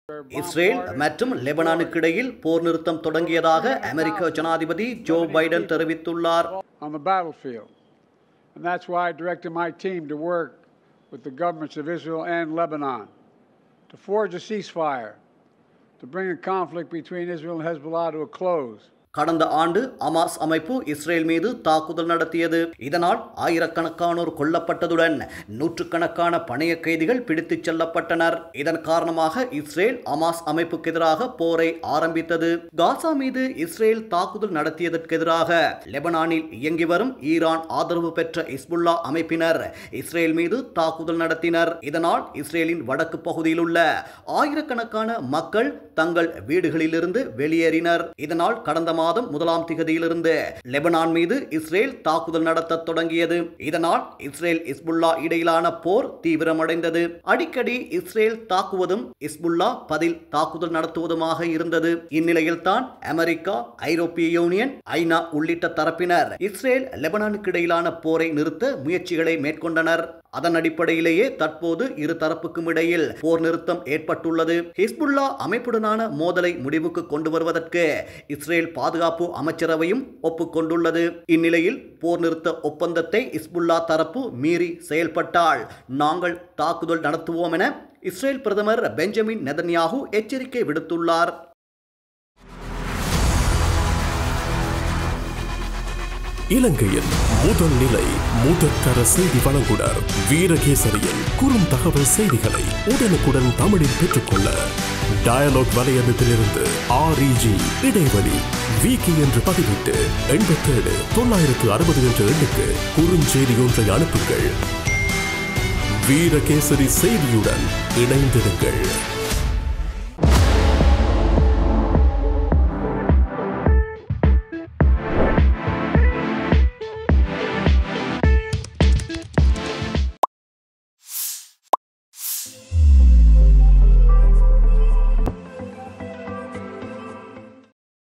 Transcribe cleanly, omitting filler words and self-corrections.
Israel மற்றும் லெபனானுக்கு இடையில் போர் நிறுத்தம் தொடங்கியதாக அமெரிக்க ஜனாதிபதி ஜோ பைடன் தெரிவித்துள்ளார். On the battlefield. And that's why I directed my team to work with the governments of Israel and Lebanon to forge a ceasefire, to bring a conflict between Israel and Hezbollah to a close. கடந்த ஆண்டு அமாஸ் அமைப்பு Israel மீது தாக்குதல் நடத்தியது. இதனால் ஆயிரக்கணக்கானோர் கொல்லப்பட்டதுடன் நூற்றுக்கணக்கான பணைய கைதிகள் பிடித்துச் செல்லப்பட்டனர். இதன் காரணமாக இஸ்ரேல் அமாஸ் அமைப்புக்கு எதிராக போரை ஆரம்பித்தது. காசா மீது இஸ்ரேல் தாக்குதல் நடத்தியதற்கு எதிராக லெபனானில் இயங்கி வரும் ஈரான் ஆதரவு பெற்ற ஹிஸ்புல்லா அமைப்பினர் இஸ்ரேல் மீது தாக்குதல் நடத்தினர். இதனால் இஸ்ரேலின் வடக்கு பகுதியில் உள்ள ஆயிரக்கணக்கான மக்கள் தங்கள் வீடுகளிலிருந்து வெளியேறினர். இதனால் கடந்த மாதம் 1ஆம் திகதியிலிருந்து லெபனான் மீது இஸ்ரேல் தாக்குதல் நடத்த தொடங்கியது. இதனால் இஸ்ரேல் ஹிஸ்புல்லா இடையிலான போர் தீவிரமடைந்தது. அடிக்கடி இஸ்ரேல் தாக்குவதும் ஹிஸ்புல்லா பதில் தாக்குதல் நடத்துவதுமாக இருந்தது. இந்நிலையில் தான் அமெரிக்கா, ஐரோப்பிய யூனியன், ஐநா உள்ளிட்ட தரப்பினர் இஸ்ரேல் லெபனானுக்கு இடையிலான போரை நிறுத்த முயற்சிகளை மேற்கொண்டனர். அதன் அடிப்படையிலேயே தற்போது இரு தரப்புக்கும் இடையில் போர் நிறுத்தம் ஏற்பட்டுள்ளது. ஹிஸ்புல்லா அமைப்புடனான மோதலை முடிவுக்கு கொண்டு வருவதற்கு இஸ்ரேல் பாதுகாப்பு அமைச்சரவையும் ஒப்புக்கொண்டுள்ளது. இந்நிலையில் போர் நிறுத்த ஒப்பந்தத்தை ஹிஸ்புல்லா தரப்பு மீறி செயல்பட்டால் நாங்கள் தாக்குதல் நடத்துவோம் என இஸ்ரேல் பிரதமர் பெஞ்சமின் நெதன்யாகு எச்சரிக்கை விடுத்துள்ளார். இலங்கையின் முதல் நிலை முதற்கர செய்தி வழங்குனர் வீரகேசரியின் குறுந்தகவல் செய்திகளை உடனுக்குடன் தமிழில் பெற்றுக்கொள்ள டயலாக் வலையமைப்பிலிருந்து REG இடைவெளி வீக்கி என்று பதிவிட்டு 87 960 என்ற எண்ணுக்கு குறுஞ்செய்தி ஒன்றை அனுப்புங்கள். வீரகேசரி செய்தியுடன் இணைந்திருங்கள்.